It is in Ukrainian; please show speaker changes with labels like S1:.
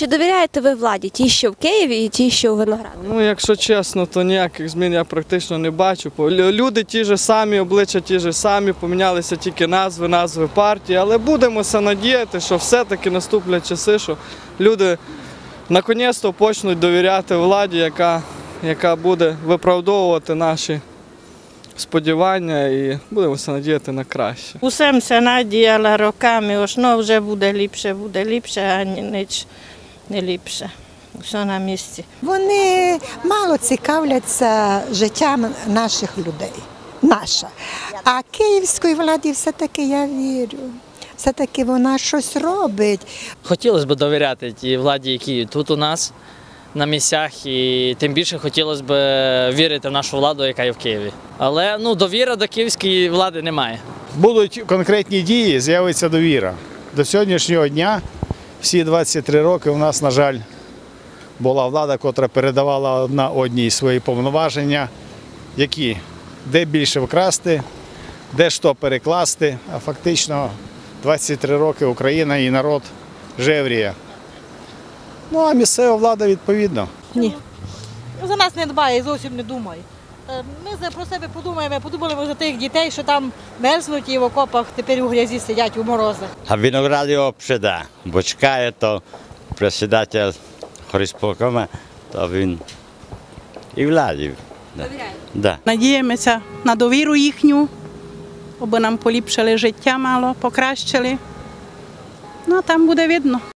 S1: Чи довіряєте ви владі, ті, що в Києві і ті, що у Виноградарі?
S2: Ну, якщо чесно, то ніяких змін я практично не бачу. Люди ті ж самі, обличчя ті ж самі, помінялися тільки назви партії, але будемося надіяти, що все-таки наступлять часи, що люди наконець-то почнуть довіряти владі, яка буде виправдовувати наші сподівання, і будемося надіяти на краще.
S3: Усім се надіяла роками, ось вже буде ліпше, а ніч не ліпше. Все на місці.
S4: Вони мало цікавляться життям наших людей. А київської владі все-таки я вірю. Все-таки вона щось робить.
S5: Хотілося б довіряти тій владі, які тут у нас на місцях, і тим більше хотілося б вірити в нашу владу, яка є в Києві. Але довіри до київської влади немає.
S6: Будуть конкретні дії, з'явиться довіра. До сьогоднішнього дня, всі 23 роки у нас, на жаль, була влада, яка передавала одна одній свої повноваження, які де більше вкрасти, де що перекласти, а фактично 23 роки Україна і народ жевріє. Ну, а місцева влада відповідно.
S7: Ні. За нас не дбає, зовсім не думає. Ми про себе подумали за тих дітей, що там мерзнуть і в окопах тепер у грязі сидять у морозах.
S8: А в Винограді взагалі, да. Бо чекає, то председатель горисполкома, то він і владі. Да.
S9: Надіємося на довіру їхню, аби нам поліпшили життя мало, покращили. Ну, а там буде видно.